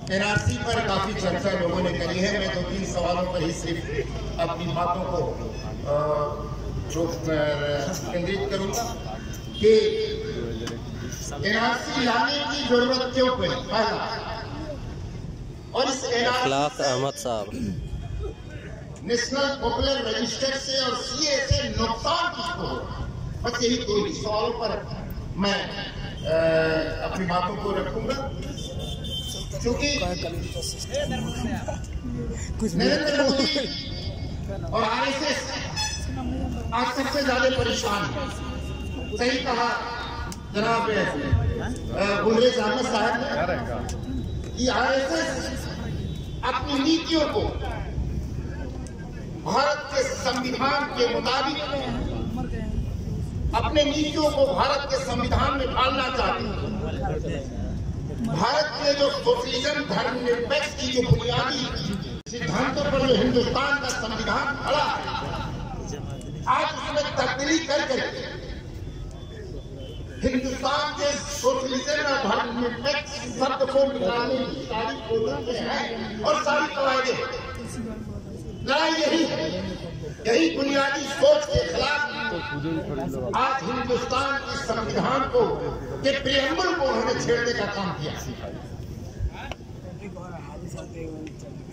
NRC पर काफी चर्चा लोगों ने करी है। मैं 2-3 सवालों पर ही सिर्फ अपनी बातों को केंद्रित करूंगा कि एनआरसी लाने की जरूरत क्यों पड़ी, पहला। और इस एनआरसी अहमद साहब नेशनल पॉपुलर रजिस्टर से और सीए से नुकसान किसको हो, बस यही 2 सवालों पर मैं अपनी बातों को रखूंगा। क्योंकि नरेंद्र मोदी और आरएसएस आज सबसे ज्यादा परेशान है। सही कहा जनाब गुलरेज अहमद साहब ने कि आरएसएस अपनी नीतियों को भारत के संविधान के मुताबिक, अपने नीतियों को भारत के संविधान में ढालना चाहती है। भारत के जो सोशलिज्म, धर्मनिरपेक्ष की जो बुनियादी सिद्धांतों पर जो हिंदुस्तान का संविधान खड़ा है, आज उसमें तब्दीली करके हिंदुस्तान के सोशलिज्म और धर्मनिरपेक्ष शब्द को मिटाने की सारी कोशिशें हैं और सारी कवायदें। लड़ाई यही है, यही बुनियादी सोच के खिलाफ आज हिंदुस्तान के संविधान को के प्रियम्बल को उन्होंने छेड़ने का काम किया।